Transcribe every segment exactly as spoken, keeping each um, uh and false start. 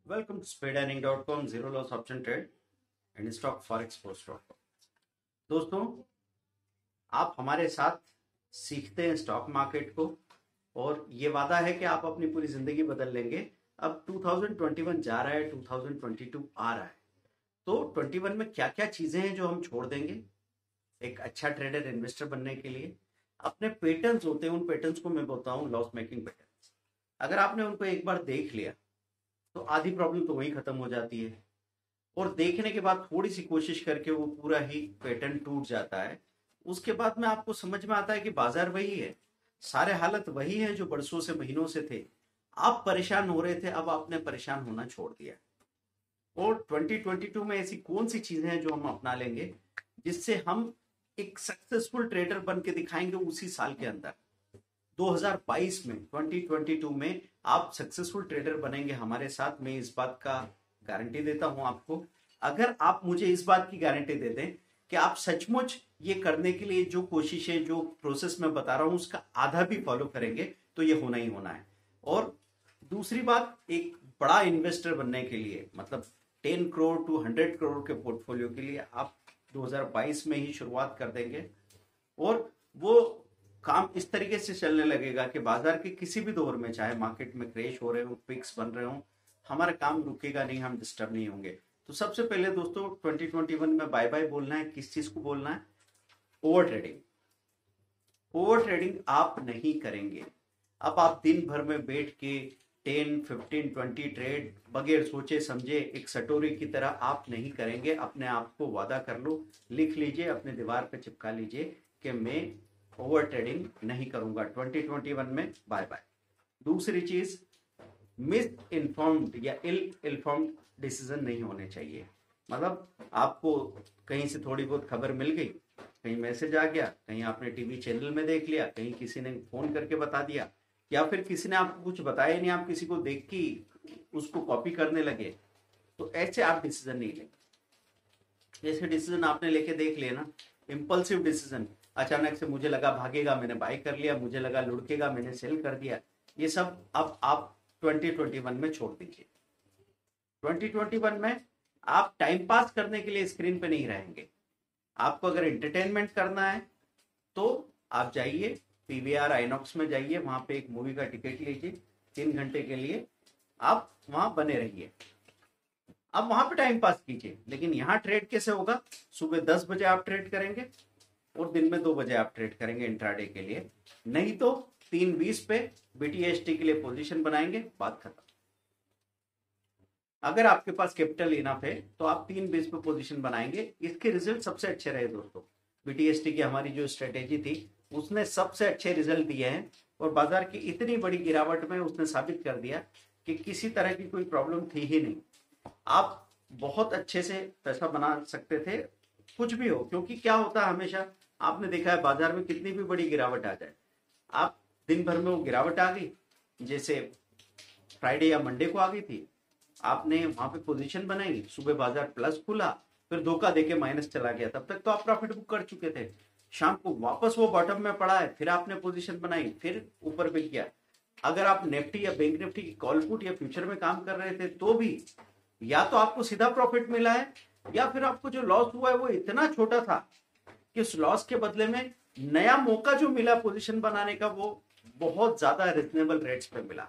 Welcome to speed earning dot com, zero loss option trade and stock forex post dot com। दोस्तों, आप हमारे साथ सीखते हैं स्टॉक मार्केट को और ये वादा है कि आप अपनी पूरी जिंदगी बदल लेंगे। अब दो हज़ार इक्कीस जा रहा है, दो हज़ार बाईस आ रहा है, तो इक्कीस में क्या क्या चीजें हैं जो हम छोड़ देंगे एक अच्छा ट्रेडर इन्वेस्टर बनने के लिए। अपने पैटर्न्स होते हैं, उन पैटर्न्स को मैं बोलता हूँ लॉस मेकिंग पैटर्न्स। अगर आपने उनको एक बार देख लिया तो आधी प्रॉब्लम तो वहीं खत्म हो जाती है, और देखने के बाद थोड़ी सी कोशिश करके वो पूरा ही पैटर्न टूट जाता है। उसके बाद में आपको समझ में आता है कि बाजार वही है, सारे हालत वही है जो बरसों से महीनों से थे। आप परेशान हो रहे थे, अब आपने परेशान होना छोड़ दिया। और दो हज़ार बाईस में ऐसी कौन सी चीजें हैं जो हम अपना लेंगे जिससे हम एक सक्सेसफुल ट्रेडर बन के दिखाएंगे उसी साल के अंदर। दो हज़ार बाईस में, दो हज़ार बाईस में आप सक्सेसफुल ट्रेडर बनेंगे हमारे साथ। मैं इस बात का गारंटी देता हूं आपको। अगर आप मुझे इस बात की गारंटी दे दें कि आप सचमुच ये करने के लिए जो कोशिशें, जो प्रोसेस मैं बता रहा हूं उसका आधा भी फॉलो करेंगे, तो ये होना ही होना है। और दूसरी बात, एक बड़ा इन्वेस्टर बनने के लिए, मतलब दस करोड़ टू सौ करोड़ के पोर्टफोलियो के लिए आप दो हज़ार बाईस में ही शुरुआत कर देंगे, और वो काम इस तरीके से चलने लगेगा कि बाजार के किसी भी दौर में, चाहे मार्केट में क्रैश हो रहे हो, पिक्स बन रहे हो, हमारा काम रुकेगा नहीं, हम डिस्टर्ब नहीं होंगे। तो सबसे पहले दोस्तों, दो हज़ार इक्कीस में बाय बाय बोलना है। किस चीज को बोलना है? Over trading. ओवर ट्रेडिंग आप नहीं करेंगे। अब आप दिन भर में बैठ के दस, पंद्रह, बीस ट्रेड बगैर सोचे समझे एक सटोरी की तरह आप नहीं करेंगे। अपने आप को वादा कर लो, लिख लीजिए, अपने दीवार पे चिपका लीजिए कि मैं ओवर ट्रेडिंग नहीं करूंगा। दो हज़ार इक्कीस में बाय बाय। दूसरी चीज, मिस इन्फॉर्म्ड या इल इन्फॉर्म्ड डिसीजन नहीं होने चाहिए। मतलब आपको कहीं से थोड़ी बहुत खबर मिल गई, कहीं मैसेज आ गया, कहीं आपने टीवी चैनल में देख लिया, कहीं किसी ने फोन करके बता दिया, या फिर किसी ने आपको कुछ बताया नहीं, आप किसी को देख के उसको कॉपी करने लगे, तो ऐसे आप डिसीजन नहीं लेंगे। जैसे डिसीजन आपने लेके देख लिया ना, इंपल्सिव डिसीजन, अचानक से मुझे लगा भागेगा, मैंने बाय कर लिया, मुझे लगा लुढ़केगा, मैंने सेल कर दिया, ये सब अब आप दो हज़ार इक्कीस में छोड़ दीजिए। दो हज़ार इक्कीस में आप टाइम पास करने के लिए स्क्रीन पे नहीं रहेंगे। आपको अगर एंटरटेनमेंट करना है तो आप जाइए पीवीआर आइनॉक्स में जाइए, वहां पे एक मूवी का टिकट लीजिए, तीन घंटे के लिए आप वहां बने रहिए, आप वहां पे टाइम पास कीजिए। लेकिन यहाँ ट्रेड कैसे होगा? सुबह दस बजे आप ट्रेड करेंगे और दिन में दो बजे आप ट्रेड करेंगे इंट्राडे के लिए, नहीं तो तीन बीस पे बीटीएसटी के लिए पोजीशन बनाएंगे, बात खत्म। अगर आपके पास कैपिटल इनफ है तो आप तीन बीस पे पोजीशन बनाएंगे, इसके रिजल्ट सबसे अच्छे रहे दोस्तों। बीटीएसटी की हमारी जो स्ट्रेटेजी थी उसने सबसे अच्छे रिजल्ट दिए हैं, और बाजार की इतनी बड़ी गिरावट में उसने साबित कर दिया कि किसी तरह की कोई प्रॉब्लम थी ही नहीं। आप बहुत अच्छे से पैसा बना सकते थे, कुछ भी हो। क्योंकि क्या होता है, हमेशा आपने देखा है बाजार में कितनी भी बड़ी गिरावट आ जाए, आप दिन भर में वो गिरावट आ गई, जैसे फ्राइडे या मंडे को आ गई थी, आपने वहां पे पोजीशन बनाई, सुबह बाजार प्लस खुला, फिर धोखा देके माइनस चला गया, तब तक तो आप प्रॉफिट बुक कर चुके थे। शाम को वापस वो बॉटम में पड़ा है, फिर आपने पोजीशन बनाई, फिर ऊपर बिक गया। अगर आप निफ्टी या बैंक निफ्टी की कॉल पुट या फ्यूचर में काम कर रहे थे तो भी या तो आपको सीधा प्रॉफिट मिला है, या फिर आपको जो लॉस हुआ है वो इतना छोटा था कि उस लॉस के बदले में नया मौका जो मिला पोजीशन बनाने का, वो बहुत ज्यादा रिजनेबल रेट्स पे मिला।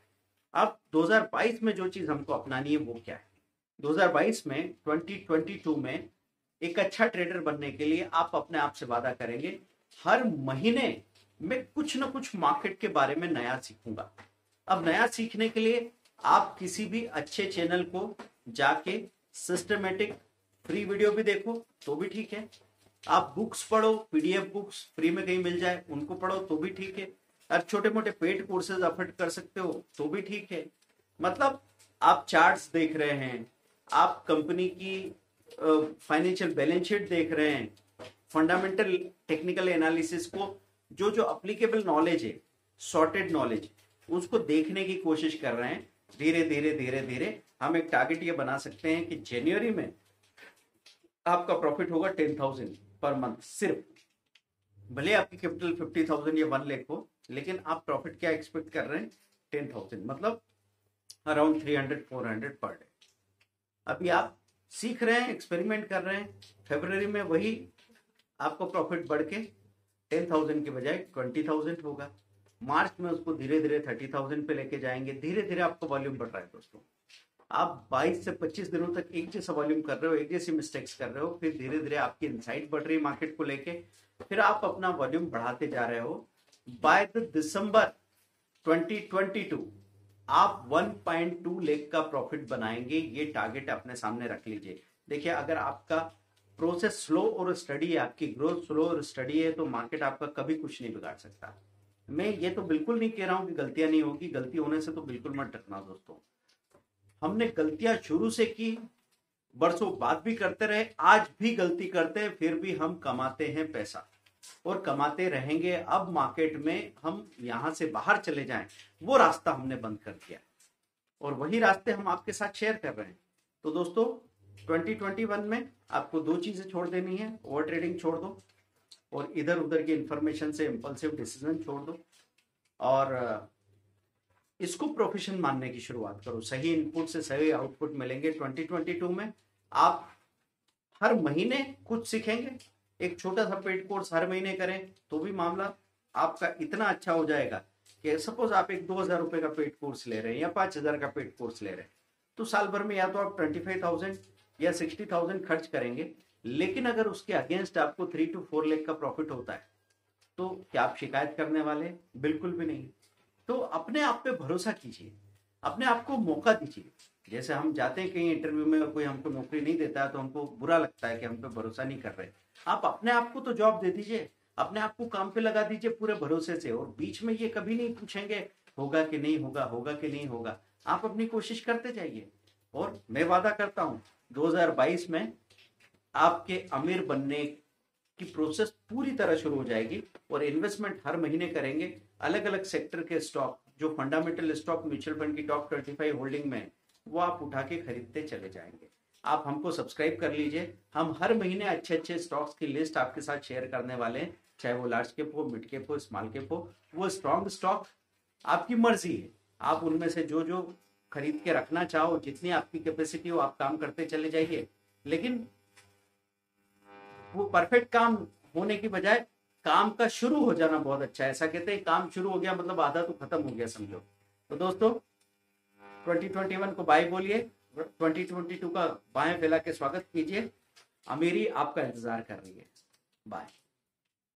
अब दो हज़ार बाईस में जो चीज हमको अपनानी है वो क्या है? दो हज़ार बाईस में, दो हज़ार बाईस में एक अच्छा ट्रेडर बनने के लिए आप अपने आप से वादा करेंगे, हर महीने में कुछ ना कुछ मार्केट के बारे में नया सीखूंगा। अब नया सीखने के लिए आप किसी भी अच्छे चैनल को जाके सिस्टमेटिक फ्री वीडियो भी देखो तो भी ठीक है, आप बुक्स पढ़ो, पीडीएफ बुक्स फ्री में कहीं मिल जाए उनको पढ़ो तो भी ठीक है, और छोटे मोटे पेड कोर्सेज अफोर्ड कर सकते हो तो भी ठीक है। मतलब आप चार्ट्स देख रहे हैं, आप कंपनी की फाइनेंशियल बैलेंस शीट देख रहे हैं, फंडामेंटल टेक्निकल एनालिसिस को, जो जो अप्लीकेबल नॉलेज है, सॉर्टेड नॉलेज, उसको देखने की कोशिश कर रहे हैं। धीरे धीरे धीरे धीरे हम एक टारगेट ये बना सकते हैं कि जनवरी में आपका प्रॉफिट होगा टेन थाउजेंड पर मंथ सिर्फ। भले आपकी कैपिटल फिफ्टी थाउजेंड या वन लाख हो, लेकिन आप प्रॉफिट क्या एक्सपेक्ट कर रहे हैं? Ten thousand. मतलब around three hundred four hundred per day. अभी आप सीख रहे हैं, एक्सपेरिमेंट कर रहे हैं। फरवरी में वही आपको प्रॉफिट बढ़ के टेन थाउजेंड की बजाय ट्वेंटी थाउजेंड होगा। मार्च में उसको धीरे धीरे थर्टी थाउजेंड पे लेके जाएंगे। धीरे धीरे आपको वॉल्यूम बढ़ रहा है दोस्तों। आप बाईस से पच्चीस दिनों तक एक जैसा वॉल्यूम कर रहे हो, एक जैसी मिस्टेक्स कर रहे हो, फिर धीरे धीरे आपकी इनसाइट बढ़ रही है मार्केट को लेके, फिर आप अपना वॉल्यूम बढ़ाते जा रहे हो। By the December twenty twenty two आप वन पॉइंट टू लाख का प्रॉफिट बनाएंगे। ये टारगेट अपने सामने रख लीजिए। देखिए, अगर आपका प्रोसेस स्लो और स्टडी है, आपकी ग्रोथ स्लो और स्टडी है, तो मार्केट आपका कभी कुछ नहीं बिगाड़ सकता। मैं ये तो बिल्कुल नहीं कह रहा हूं कि गलतियां नहीं होगी, गलती होने से तो बिल्कुल मत डरना दोस्तों। हमने गलतियां शुरू से की, बरसों बाद भी करते रहे, आज भी गलती करते हैं, फिर भी हम कमाते हैं पैसा और कमाते रहेंगे। अब मार्केट में हम यहां से बाहर चले जाएं, वो रास्ता हमने बंद कर दिया और वही रास्ते हम आपके साथ शेयर कर रहे हैं। तो दोस्तों, ट्वेंटी ट्वेंटी वन में आपको दो चीजें छोड़ देनी है। ओवर ट्रेडिंग छोड़ दो और इधर उधर की इंफॉर्मेशन से इंपल्सिव डिसीजन छोड़ दो और इसको प्रोफेशन मानने की शुरुआत करो। सही इनपुट से सही आउटपुट मिलेंगे। ट्वेंटी ट्वेंटी टू में आप हर महीने कुछ सीखेंगे। एक छोटा सा पेड कोर्स हर महीने करें तो भी मामला आपका इतना अच्छा हो जाएगा कि सपोज आप एक दो हजार रुपए का पेड कोर्स ले रहे हैं या पांच हजार का पेड कोर्स ले रहे हैं, तो साल भर में या तो आप ट्वेंटी फाइव थाउजेंड या सिक्सटी थाउजेंड खर्च करेंगे। लेकिन अगर उसके अगेंस्ट आपको थ्री टू फोर लाख का प्रॉफिट होता है तो क्या आप शिकायत करने वाले? बिल्कुल भी नहीं। तो अपने आप पे भरोसा कीजिए, अपने आप को मौका दीजिए। जैसे हम जाते हैं कहीं इंटरव्यू में और कोई हमको नौकरी नहीं देता है तो हमको बुरा लगता है कि हम पे भरोसा नहीं कर रहे। आप अपने आप को तो जॉब दे दीजिए, अपने आप को काम पे लगा दीजिए पूरे भरोसे से। और बीच में ये कभी नहीं पूछेंगे होगा कि नहीं होगा, होगा कि नहीं होगा। आप अपनी कोशिश करते जाइए और मैं वादा करता हूं दो हज़ार बाईस में आपके अमीर बनने की प्रोसेस पूरी तरह शुरू हो जाएगी और इन्वेस्टमेंट हर महीने करेंगे। अलग अलग सेक्टर के स्टॉक, जो फंडामेंटल स्टॉक म्यूचुअल फंड की टॉप ट्वेंटी फाइव होल्डिंग में, वो आप उठा के खरीदते चले जाएंगे। आप हमको सब्सक्राइब कर लीजिए। हम हर महीने अच्छे अच्छे स्टॉक्स की लिस्ट आपके साथ शेयर करने वाले हैं, चाहे वो लार्ज कैप हो, मिड कैप हो, स्मॉल कैप हो। वो स्ट्रॉन्ग स्टॉक आपकी मर्जी है, आप उनमें से जो जो खरीद के रखना चाहो, जितनी आपकी कैपेसिटी हो, आप काम करते चले जाइए। लेकिन वो परफेक्ट काम होने की बजाय काम का शुरू हो जाना बहुत अच्छा है। ऐसा कहते हैं काम शुरू हो गया मतलब आधा तो खत्म हो गया समझो। तो दोस्तों, ट्वेंटी ट्वेंटी वन को बाय बोलिए, ट्वेंटी ट्वेंटी टू का बाएं फैला के स्वागत कीजिए। अमीरी आपका इंतजार कर रही है। बाय।